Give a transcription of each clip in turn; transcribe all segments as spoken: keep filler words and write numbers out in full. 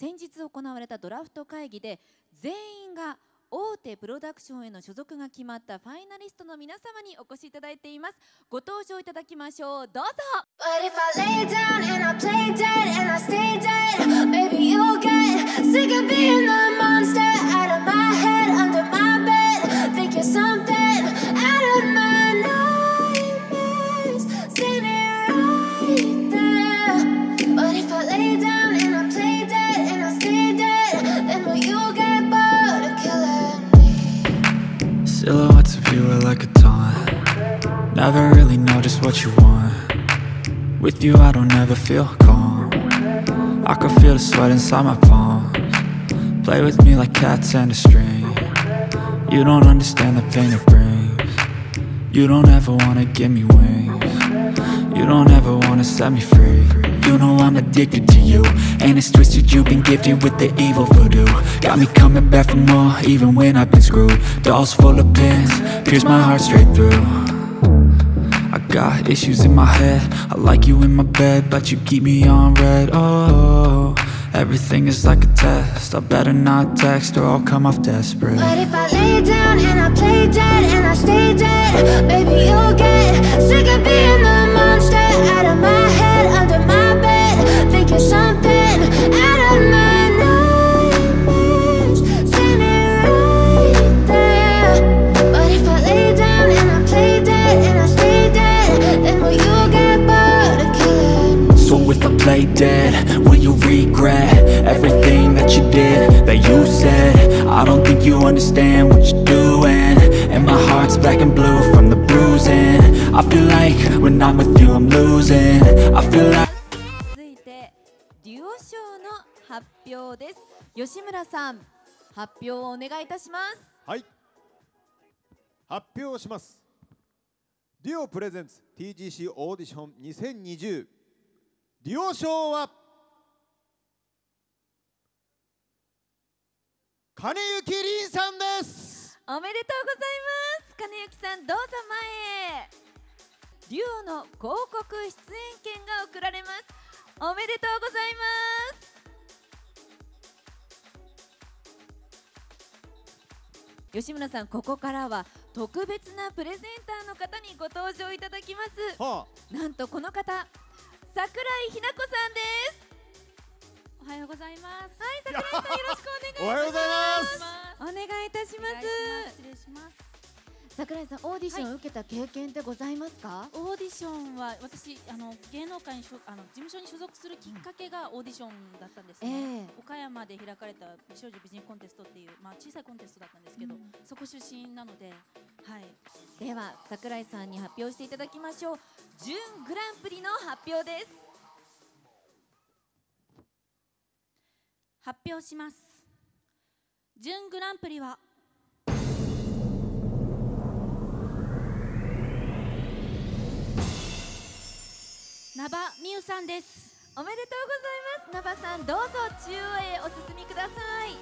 先日行われたドラフト会議で全員が大手プロダクションへの所属が決まったファイナリストの皆様にお越しいただいています。ご登場いただきましょう。どうぞ。But if I lay down and I play dead and I stay dead, maybe you'll get sick of being the monster out of my head, under my bed. Think you're something out of my nightmares, standing right there. But if I lay down and I play dead and I stay dead, then will you get bored of killing me? Silhouettes of you are like a taunt. Never really know just what you want. With you I don't ever feel calm. I can feel the sweat inside my palms. Play with me like cats and a string. You don't understand the pain it brings. You don't ever wanna give me wings. You don't ever wanna set me free. You know I'm addicted to you, and it's twisted, you've been gifted with the evil voodoo. Got me coming back for more, even when I've been screwed. Dolls full of pins, pierce my heart straight through. I got issues in my head, I like you in my bed, but you keep me on red. Oh, everything is like a test, I better not text or I'll come off desperate. But if I lay down and I play dead and I stay dead, baby you'll get sick of being the monster out of my head, under my bed. Think you're something out of my nightmares, standing right there. But if I lay down and I play dead and I stay dead, then will you get bored of killing me? So if I play dead, will you regret everything that you did, that you said? I don't think you understand what you're doing, and my heart's black and blue from the bruising. I feel like when I'm with you I'm losing. I feel like 続いてデュオ賞の発表です。吉村さん、発表をお願いいたします。 はい、発表します。デュオプレゼンツ ティージーシー オーディションにせんにじゅう、デュオ賞は金幸凛さんです。 おめでとうございます。金幸さん、どうぞ前へ。デュオの広告出演権が贈られます。おめでとうございます。吉村さん、ここからは特別なプレゼンターの方にご登場いただきます。 はあ、 なんとこの方、桜井日奈子さんです。 おはようございます。 はい、桜井さん、よろしくお願いします。 おはようございます。 お願いいたします。 失礼します。 桜井さん、オーディションを受けた経験ってございますか？ オーディションは私あの芸能界にしょあの事務所に所属するきっかけがオーディションだったんですね。えー、岡山で開かれた美少女美人コンテストっていうまあ小さいコンテストだったんですけど、うん、そこ出身なので、はい。 では桜井さんに発表していただきましょう。準グランプリの発表です。 発表します。準グランプリはナバミユさんです。 おめでとうございます。ナバさん、どうぞ中央へお進みください。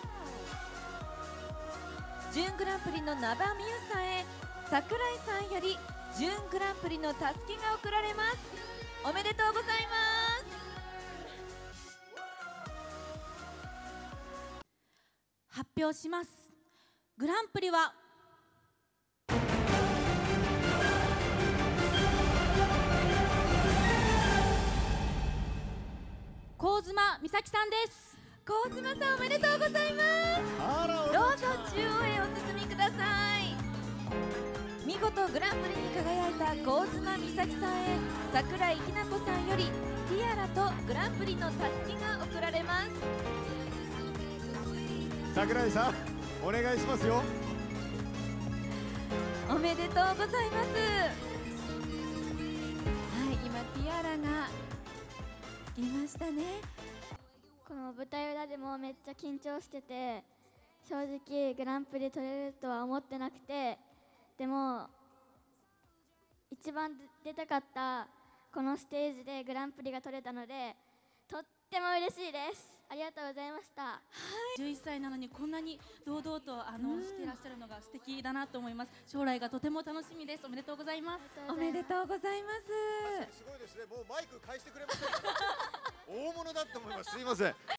準グランプリのナバミユさんへ、桜井さんより準グランプリのたすきが贈られます。おめでとうございます。 発表します。グランプリは香妻美咲さんです。 香妻さん、おめでとうございます。どうぞ中央へお進みください。見事グランプリに輝いた香妻美咲さんへ、桜井日奈子さんよりティアラとグランプリのたすきが贈られます。 桜井さん、お願いしますよ。 おめでとうございます。はい、今ティアラがつきましたね。 この舞台裏でもめっちゃ緊張してて、正直グランプリ取れるとは思ってなくて、でも一番出たかったこのステージでグランプリが取れたので、とっても嬉しいです。ありがとうございました。はい、 じゅういっさいなのにこんなに堂々とあのしていらっしゃるのが素敵だなと思います。将来がとても楽しみです。おめでとうございます。 おめでとうございます。 すごいですね。もうマイク返してくれませんか。大物だと思います。すいません。